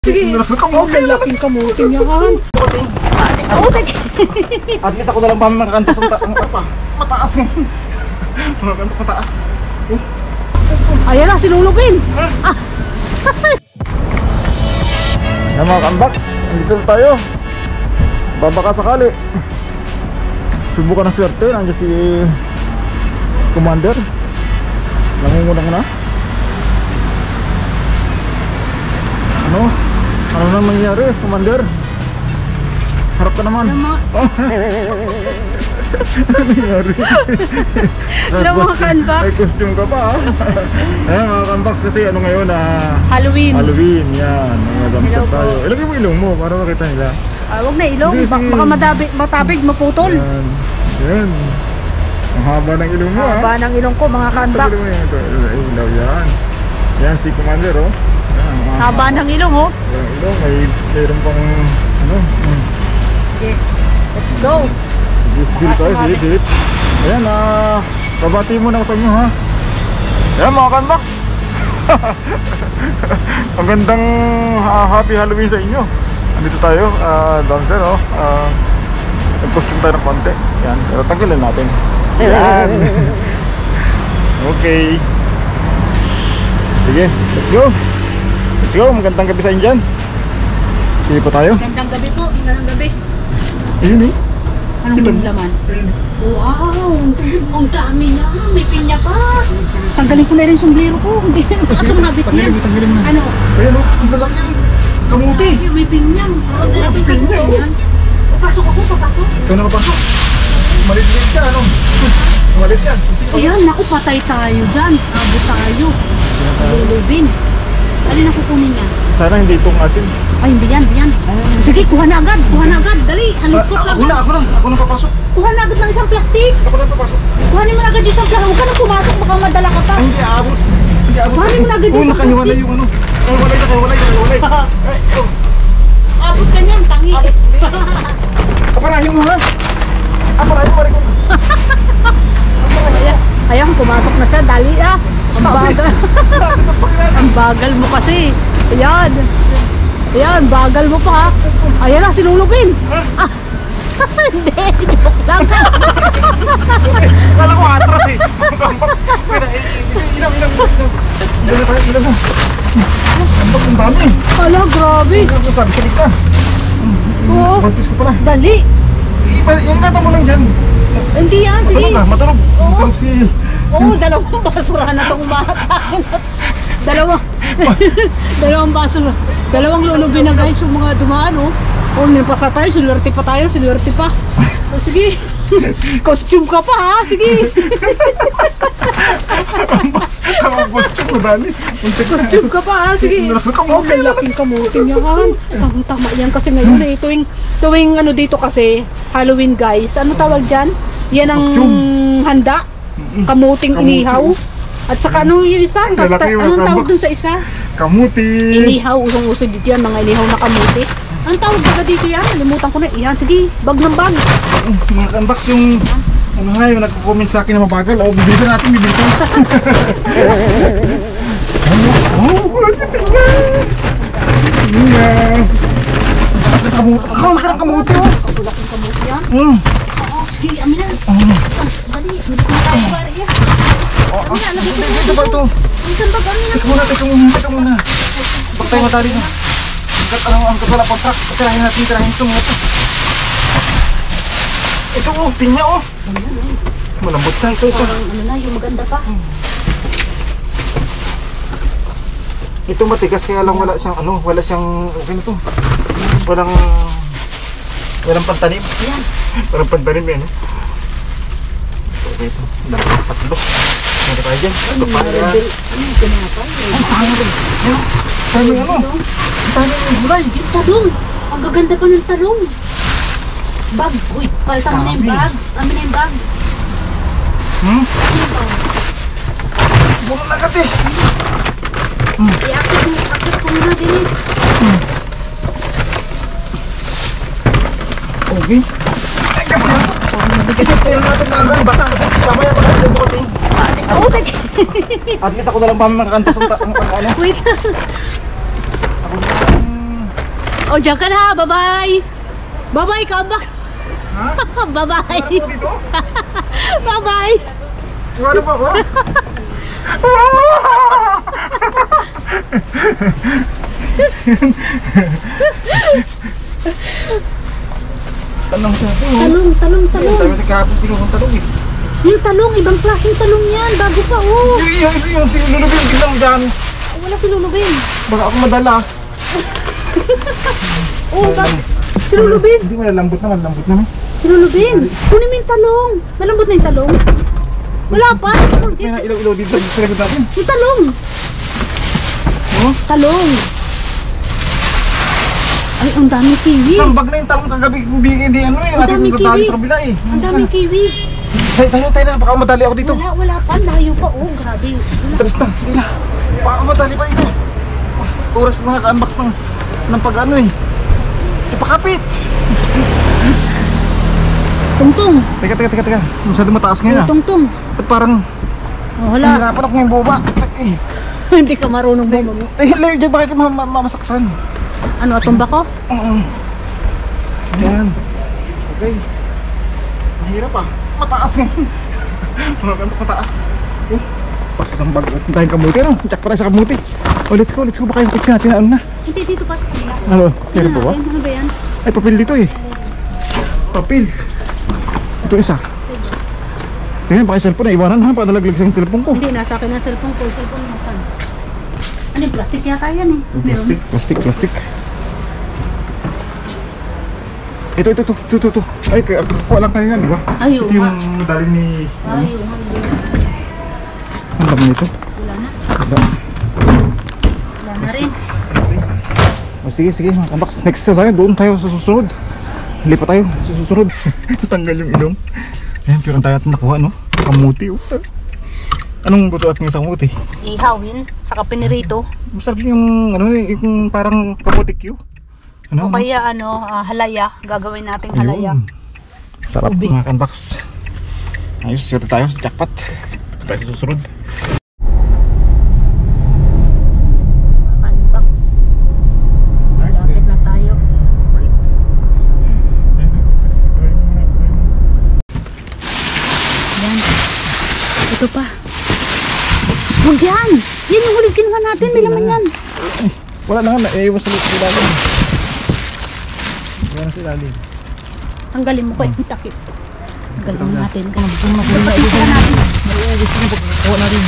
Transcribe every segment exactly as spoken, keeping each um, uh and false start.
Sige, oh, malaking kamuti niya kan. Oo, sige. At least ako na lang ba makakantos ang ta- ang pa. Mataas mo. Makakantos mataas. Oh. Ayan na, sinulupin. Ah. Yan mga kambak, dito tayo. Babaka sakali. Subukan ng swerte, nandiyan si Commander. Nangungunang na. Ano? Ano nang nangyari, Commander? Harap ka naman. Ano Oh. Ano nangyari? Alam mga kanbaks. May costume ka pa ha? Ayan mga kanbaks, kasi ano ngayon ah, Halloween. Halloween, yan. Mga damsat Hello po. tayo. Ilagay mo ilong mo para makita nila. Ah, wag na ilong, Hindi, Ba- sige. baka madabig, matabig, maputol. Yan. Yan. Ang haba ng ilong mo ha. Haba ng ilong ko mga kanbaks. Ilong mo yan. Ito, ilaw yan. Yan si Commander oh. Yan, ang Haba ng ilong oh. Yung ilong, may mayroon pang ano. Hmm. Sige, let's go. Dil tayo, sumali. dil, dil. Ayan, ah, babati mo na sa inyo ha. Ayan mga kanbaks. Ang gandang uh, happy Halloween sa inyo. Andito tayo, uh, dancer oh. Uh, nag-costume tayo ng konti. Yan, pero tanggalin natin. Yan. Okay. Sige, let's go. Let's go, magandang gabi sa inyo dyan. Sige pa tayo. Gandang gabi po, gandang gabi. Ayun eh. Anong laman? Wow, ang dami na. May pinya pa. Tanggalin ko na rin yung sombrero ko. Hindi na nakasumabit Tanggalin yan. mo, tanggalin mo na. Ano? Ayan oh, ang lalaki yan. Kamuti. Ay, may pinya. May pinya, oh. Papasok ako, papasok. Ikaw nakapasok. Malit-lit ka, ano? Malit yan. Ayan, naku, patay tayo dyan. Abo tayo. Lulubin. Alin na kukunin niya? Sana hindi itong atin. Ay, hindi yan, hindi yan. Sige, kuha na agad, kuha na agad. Dali, halipot Ah, lang. ako na, ako na. Ako na papasok. Kuha na agad ng isang plastic. Ako na papasok. Kuhanin mo na agad yung isang plastic. Huwag ka nang pumasok, baka madala ka pa. Ay, hindi aabot. Hindi aabot. Kuhanin mo na agad yung Oo, isang nakahiwalay plastic. yung ano. Nakahiwalay, nakahiwalay, nakahiwalay. Ay, oh. Abot ka niyan, tangi. Kaparahin mo ha. Kaparahin mo, pare ko. Ayan, ayan, pumasok na siya. Dali ah. Ang bagal. Ang bagal mo kasi. Ayan. Ayan, bagal mo pa ha. Ayan na, sinulupin. Ah. Hindi, joke lang. Kala ko atras eh. Kambaks. Ilaw, ilaw, ilaw. Ilaw tayo, ilaw mo. Kambaks, ang dami. Ala, grabe. Ang sabi, sabi ka. Oo, Mantis ko pala. dali. Yung nata mo lang dyan. Hindi yan, sige. Matulog ka, matulog. Oo. Matulog si... Oo, dalawang basura na itong bata. Dalawang, dalawang basura. Dalawang lulubin na guys yung mga dumaan oh. Oh, nipasa tayo, siluwerte pa tayo, siluwerte pa. Oh, sige. Costume ka pa ha, sige. Ang costume mo, Dani. Costume ka pa ha, sige. Oh, malaking kamuti niya kan. Tama, tama yan kasi ngayon eh. Tuwing, tuwing ano dito kasi, Halloween guys. Ano tawag dyan? Yan ang Costume. handa. Kamuting Kamuti. inihaw. At saka ano yung isa? Ang Kasta, lalaki, mga anong tawag kambaks. dun sa isa? Kamuti. Inihaw, usong-uso dito yan, mga inihaw na kamuti. Anong tawag ba dito yan? Limutan ko na. Iyan, sige, bag ng bag. Mga kambaks yung... Ano nga yung nagko-comment sa akin na mabagal. O, bibilisan natin, bibilisan. Oh, yeah. Kamuti. Ang laki ng kamuti, oh. Ang laking kamuti yan. Mm. Oo, sige, amin na. Oh. Dali, hindi ko na tayo pare yan. Oh, Amin na, lagay ko ito ba ito? Isang bag, amin na. Teka muna, teka muna, teka muna. Bak tayo matali na. Hanggat ano, hanggat wala pang truck. Tirahin natin, tirahin ito mga ito. Ito oh, pinya oh. Malambot na ito. ito. Parang ano na, yung maganda pa. Ito matigas kaya lang wala siyang ano, wala siyang, okay na to. Walang, walang pantanim. Yan. Walang pantanim yan. Eh. Okay ito, dapat patlo. Ano tayo dyan? Ito pa yan. Ano yung pinapay? Ang tango rin. Ano? Tango ano? Ang tango yung gulay. Yung talong. Ang gaganda pa ng talong. Bag. Uy, palitan mo na yung Dami. bag. Amin na yung bag. Hmm? Ano yung bag? Bukan lagat eh. I-akit mo, akit ko muna din eh. Okay. Eh, kasi ano? Kasi tayo natin na ano, basta mamaya pa natin yung bukating. Oo, sige. At least ako na lang ba makakantos ang ta- ang ang ano? Wait lang. Ako na lang O, dyan ka na. Bye-bye. Bye-bye, Kambak. Ha? Bye-bye. Ano po dito? Bye-bye. Ano ba ba? Talong sa ito. Talong, talong, talong. Tayo nagkahapon pinukong talong eh. Yung talong, ibang klaseng talong yan. Bago pa, oh. Yung yung yung yung sinulubin tignan mo dyan. Wala si Lulubin. Baka ako madala. Oh, bak si Lulubin. Hindi mo lambot naman, lambot naman. Si Lulubin. Kunin mo yung talong. Malambot na yung talong. Wala pa. May na ilaw-ilaw dito sa likod natin. Yung talong. Oh? Talong. Ay, ang daming kiwi. Isang bag na yung talong kagabi. Hindi, hindi ano eh. Ang Natin daming tatali kiwi. sa kabila eh. Ang daming kiwi. Tayo, tayo, tayo na. Baka madali ako dito. Wala, wala pa. Layo pa. Oh, grabe. Wala. Talis na, sige na. Baka madali pa ito. Oras mga ka-unbox ng, ng pag-ano eh. Ipakapit. Tungtong. Teka, teka, teka, teka. Masyado mataas ngayon ah. Tungtong. Ba't parang Oh, wala. nahirapan ako ngayong buba? Eh, Hindi ka marunong bumaba. eh, layo dyan. Bakit ka ma ma mamasaktan? Ano, atumba ko? Oo. Ayan. Okay. Mahirap ah. Mataas ngayon. Mataas. Mataas. Oh. Pasok sa bag. Tayong kamuti. Ano? Check pa tayo sa kamuti. Oh, let's go. Let's go. Baka yung kutsi natin. Ano na? Hindi, dito pa sa kanila. Ano? Meron pa ba? Ano ba yan? Ay, papel dito eh. Papel. Ito isa. Tingnan, baka yung cellphone na iwanan ha. Baka nalaglag sa yung cellphone ko. Hindi, nasa akin ang cellphone ko. Cellphone mo saan? Ano yung plastic yata yan eh. Plastic, plastic, plastic. Ito, ito, ito, ito, ito, ito. Ay, kakuha lang kanina, di ba? Ay, oo ito yung nga. medalyo ni... Ay, yung hanggang. Ang dami nito. Wala na. Wala. Wala na rin. O sige, sige, mga kabaks. Next na tayo, doon tayo sa susunod. Lipat tayo sa susunod. Tanggal yung ilong. Ayan, pure tayo natin nakuha, no? Kamuti, oh. Anong buto ating isang kamuti? Ihawin, saka pinirito. Masarap yung, ano, yung parang kamuti Q. Ano, O kaya ano, ah, halaya. Gagawin nating halaya. Ayun. Sarap mga kanbaks. Ayos, swerte tayo sa jackpot. Tayo sa susunod. Unbox. Lapit na tayo. Yan. Ito pa. Huwag yan! Yan yung huling kinuha natin. May laman yan. Wala na nga, naiiwas sa ilalim. Wala na sa ilalim. Tanggalin mo ko yung takip. Tanggalin mo natin. Ganun. Ito na Dapat ito na natin. Naiiwas na pagkakuha natin.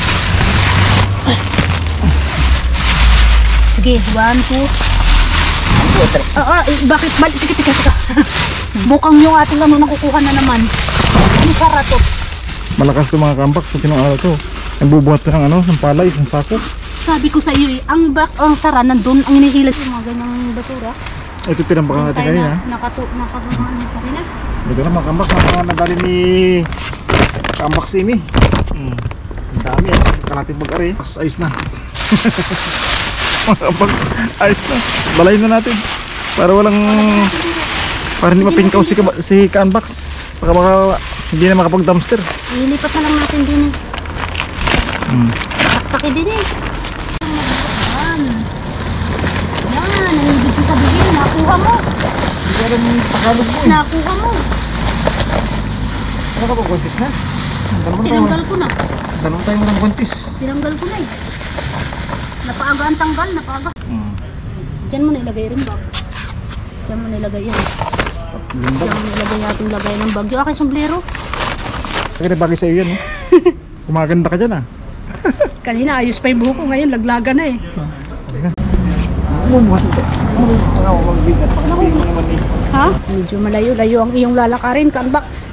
Sige, one, two. Ah, ah, eh, bakit? Balik, tika, tika, tika. Bukang yung ating ano nakukuha na naman. Ano sara to? Malakas to mga kambak kasi nung araw to. Nagbubuhat to ng ano, ng palay, ng sako. Sabi ko sa iyo, eh, ang bak, ang sara nandun, ang inihilas yung mga ganyang basura. Ito tinambakan natin Tayo kanina. na, nakatu, nakagamaan na kanina. Ito na mga kambak, mga nadali ni kambak Simi. Hmm. Ang dami ah, kalating mag-ari. Ayos na. Mga kambak, ayos na. Balay na natin. Para walang, para hindi mapinkaw si, si ka-unbox. Baka baka hindi na makapag-dumpster. Ililipat na lang natin din eh. Hmm. Taktak din eh. Yan. Yan, ang ibig sabihin, nakuha mo. Hindi ka rin pakalog mo eh. Nakuha mo. Ano ka ba, kontis na? Dalawang tayo, Tinanggal ko na. dalawang tayo ng kontis. Tinanggal ko na eh. Napaaga ang tanggal, napaaga. Hmm. Diyan mo nilagay rin bag. Diyan mo nilagay yan. Limbag. Diyan mo nilagay natin lagay ng bag. Yung aking sombrero. Kaya bagay sa iyo yan eh. Kumaganda ka dyan ah. Kanina ayos pa yung buhok ko, ngayon laglaga na eh. Bumuhat ito. Ano ba yung magbigat? Hindi mo naman eh. Ha? Medyo malayo-layo ang iyong lalakarin, ka-unbox.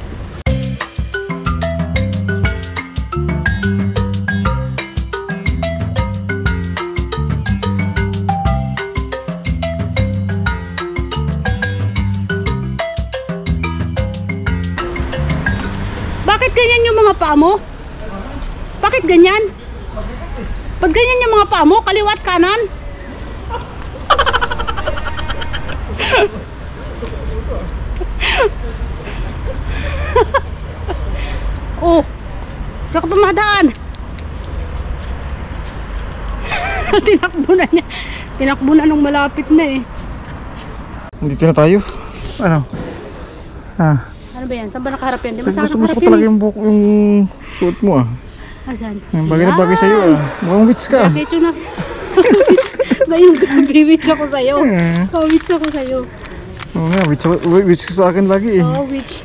Bakit ganyan yung mga paa mo? Bakit ganyan? Pag ganyan yung mga paa mo, kaliwa at kanan? Oh, tsaka pumadaan. Tinakbo na niya. Tinakbo na nung malapit na eh. Dito na tayo. Ano? Ah. Ano ba yan? Saan ba nakaharap yan? Di ba saan Gusto, gusto nakaharap ko talaga yan? yung, buhok, yung suot mo ah. Ah, saan? Yung bagay na bagay sa'yo ah. Mukhang witch ka ah. Ito na. Ba yung witch ako sa'yo? Eh. Oh, witch ako sa'yo. Oo nga, witch, witch ka sa akin lagi eh. Oh, witch.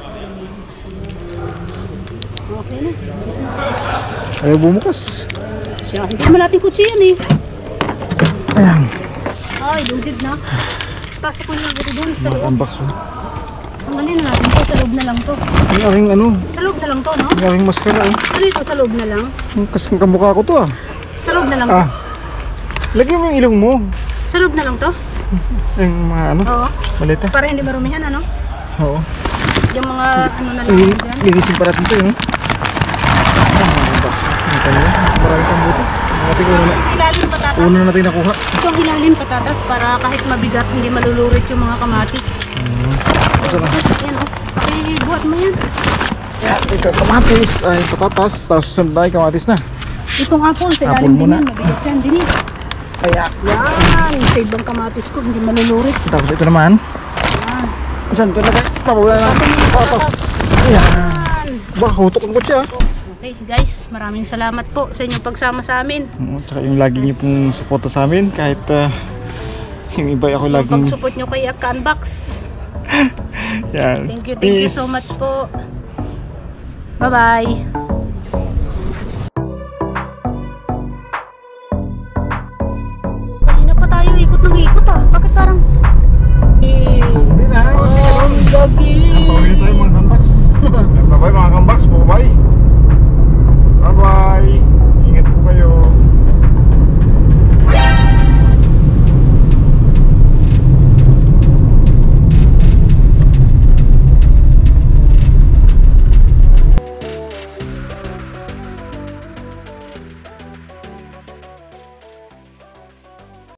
Okay na. Ayaw bumukas. Siya, hindi naman natin kutsi yan eh. Ayan. Ay, loaded na. Pasok ko na dito doon sa Mga loob. unbox mo. Tanggalin na natin to. Sa loob na lang to. Ang aking ano, Sa loob na lang to, no? ang aking maskara oh. Ano ito? Sa loob na lang? Kasing kamukha ko to ah. Sa loob na lang to? Ah. Lagyan mo yung ilong mo. Sa loob na lang to? Yung mga ano, Oo. malita. Para hindi marumihan, ano? Oo. Yung mga ano na lang Ay, dyan. linisin pa natin ito yun. Ang mga unbox. Nakita niyo? Marami kang buto. Ating una, Ilalim patatas. una na natin nakuha. Ito ang ilalim patatas para kahit mabigat hindi malulurit yung mga kamatis. Asa na? Yan oh. Pakibuhat mo yan. Yan, ito kamatis. Ay, patatas. Tapos sunod na ay kamatis na. Itong apple sa Apple ilalim din muna. yan. Mabigat yan din eh. Kaya, Yan. Sa ibang kamatis ko hindi malulurit. tapos ito naman. Yan. Saan ito na kayo? Pabula na. Patatas. Ayan. Yan. Ba, hutok ang kutsi ah. Okay guys, maraming salamat po sa inyong pagsama sa amin. Oo, tsaka yung lagi niyo pong suporta sa amin. Kahit ah, yung iba ako laging... Pag-support nyo kay Canbox. Yan. Thank you, thank you so Peace. much po. Bye-bye.